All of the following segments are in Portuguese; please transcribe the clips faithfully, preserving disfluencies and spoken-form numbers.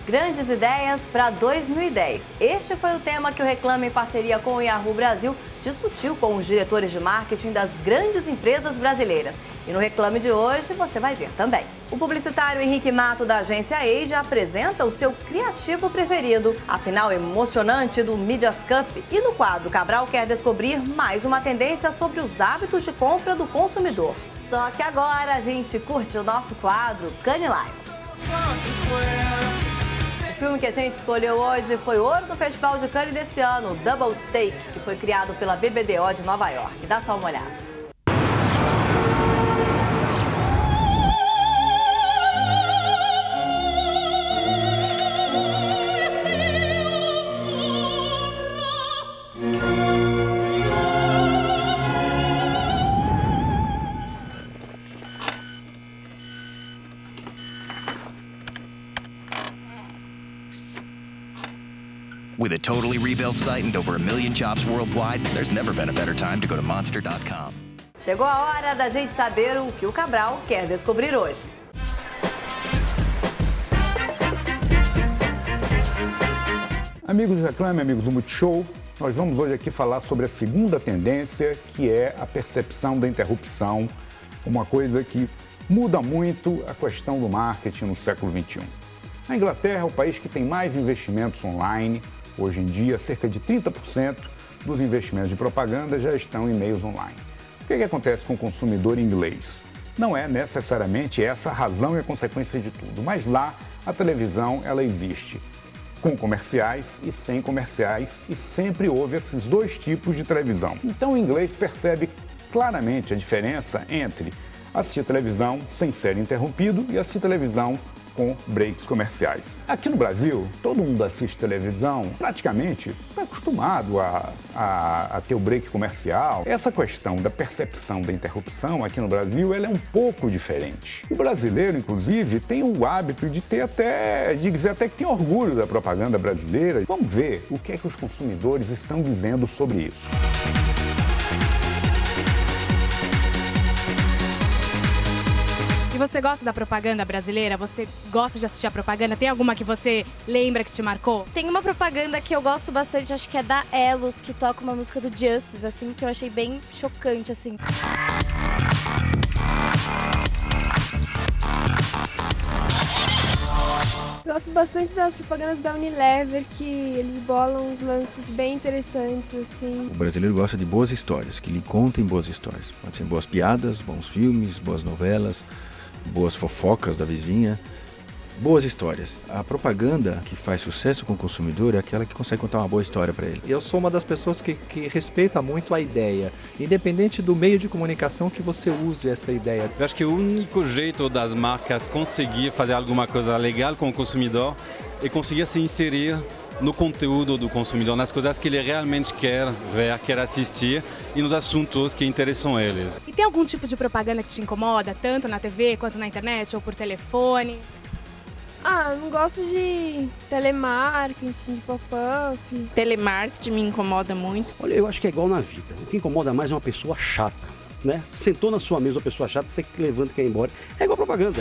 Grandes ideias para dois mil e dez. Este foi o tema que o Reclame, em parceria com o Yahoo Brasil, discutiu com os diretores de marketing das grandes empresas brasileiras. E no Reclame de hoje você vai ver também. O publicitário Henrique Mato, da agência Age, apresenta o seu criativo preferido, a final emocionante do Midias Cup. E no quadro, Cabral quer descobrir mais uma tendência sobre os hábitos de compra do consumidor. Só que agora a gente curte o nosso quadro Cannes Lions. O filme que a gente escolheu hoje foi ouro do Festival de Cannes desse ano, Double Take, que foi criado pela B B D O de Nova York. Dá só uma olhada. With a totally rebuilt site and over a million shops worldwide, there's never been a better time to go to monster dot com. Chegou a hora da gente saber o que o Cabral quer descobrir hoje. Amigos do Reclame, amigos do Multishow, nós vamos hoje aqui falar sobre a segunda tendência, que é a percepção da interrupção, uma coisa que muda muito a questão do marketing no século vinte e um. A Inglaterra é o país que tem mais investimentos online. Hoje em dia, cerca de trinta por cento dos investimentos de propaganda já estão em meios online. O que é que acontece com o consumidor inglês? Não é necessariamente essa a razão e a consequência de tudo, mas lá a televisão ela existe com comerciais e sem comerciais e sempre houve esses dois tipos de televisão. Então o inglês percebe claramente a diferença entre assistir televisão sem ser interrompido e assistir televisão com breaks comerciais. Aqui no Brasil, todo mundo assiste televisão, praticamente está acostumado a, a, a ter o break comercial. Essa questão da percepção da interrupção aqui no Brasil, ela é um pouco diferente. O brasileiro, inclusive, tem o hábito de ter até, de dizer até que tem orgulho da propaganda brasileira. Vamos ver o que é que os consumidores estão dizendo sobre isso. E você gosta da propaganda brasileira? Você gosta de assistir a propaganda? Tem alguma que você lembra que te marcou? Tem uma propaganda que eu gosto bastante, acho que é da Elos, que toca uma música do Justice, assim, que eu achei bem chocante, assim. Gosto bastante das propagandas da Unilever, que eles bolam uns lances bem interessantes, assim. O brasileiro gosta de boas histórias, que lhe contem boas histórias. Pode ser boas piadas, bons filmes, boas novelas, boas fofocas da vizinha, boas histórias. A propaganda que faz sucesso com o consumidor é aquela que consegue contar uma boa história para ele. Eu sou uma das pessoas que, que respeita muito a ideia, independente do meio de comunicação que você use essa ideia. Eu acho que o único jeito das marcas conseguir fazer alguma coisa legal com o consumidor é conseguir se inserir no conteúdo do consumidor, nas coisas que ele realmente quer ver, quer assistir e nos assuntos que interessam eles. E tem algum tipo de propaganda que te incomoda, tanto na T V quanto na internet ou por telefone? Ah, não gosto de telemarketing, de pop-up. Telemarketing me incomoda muito. Olha, eu acho que é igual na vida. O que incomoda mais é uma pessoa chata, né? Sentou na sua mesa uma pessoa chata, você que levanta e quer ir embora. É igual propaganda.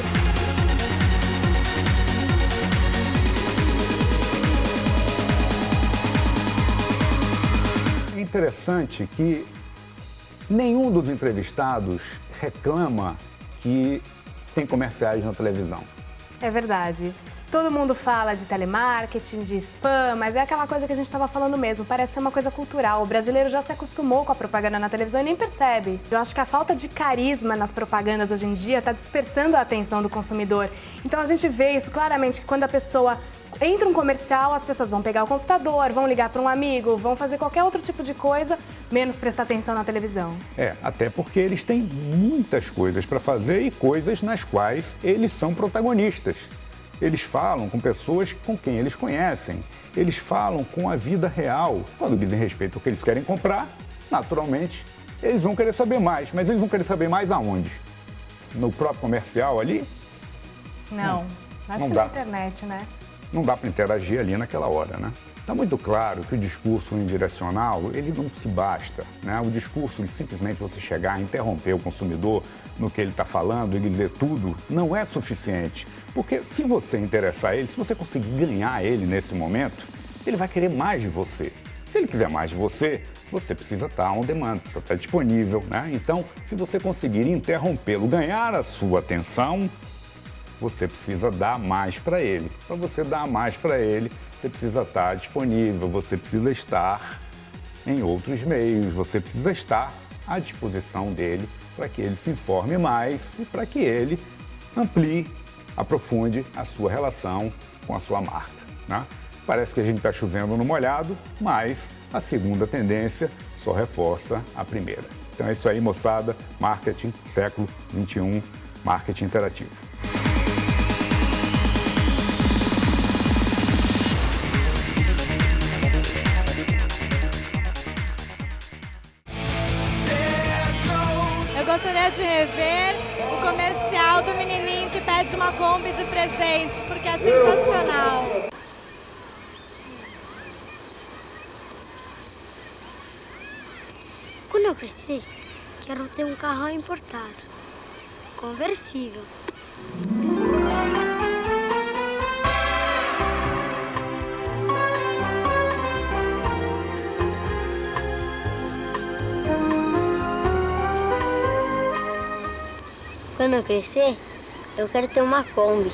É interessante que nenhum dos entrevistados reclama que tem comerciais na televisão. É verdade. Todo mundo fala de telemarketing, de spam, mas é aquela coisa que a gente estava falando mesmo, parece ser uma coisa cultural. O brasileiro já se acostumou com a propaganda na televisão e nem percebe. Eu acho que a falta de carisma nas propagandas hoje em dia está dispersando a atenção do consumidor. Então a gente vê isso claramente, que quando a pessoa entra um comercial, as pessoas vão pegar o computador, vão ligar para um amigo, vão fazer qualquer outro tipo de coisa, menos prestar atenção na televisão. É, até porque eles têm muitas coisas para fazer e coisas nas quais eles são protagonistas. Eles falam com pessoas com quem eles conhecem. Eles falam com a vida real. Quando dizem respeito ao que eles querem comprar, naturalmente, eles vão querer saber mais. Mas eles vão querer saber mais aonde? No próprio comercial ali? Não, não acho não que dá. na internet, né? não dá para interagir ali naquela hora, né? Está muito claro que o discurso unidirecional, ele não se basta, né? O discurso de simplesmente você chegar, interromper o consumidor no que ele está falando e dizer tudo, não é suficiente. Porque se você interessar ele, se você conseguir ganhar ele nesse momento, ele vai querer mais de você. Se ele quiser mais de você, você precisa estar on demand, precisa estar disponível, né? Então, se você conseguir interrompê-lo, ganhar a sua atenção, você precisa dar mais para ele. Para você dar mais para ele, você precisa estar disponível, você precisa estar em outros meios, você precisa estar à disposição dele para que ele se informe mais e para que ele amplie, aprofunde a sua relação com a sua marca, né? Parece que a gente está chovendo no molhado, mas a segunda tendência só reforça a primeira. Então é isso aí, moçada. Marketing, século vinte e um, marketing interativo. Eu gostaria de rever o comercial do menininho que pede uma Kombi de presente, porque é sensacional. Quando eu crescer, quero ter um carro importado, conversível. Quando eu crescer, eu quero ter uma Kombi.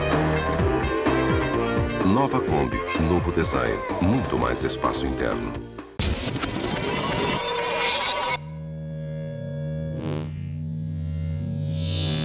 Nova Kombi, novo design, muito mais espaço interno.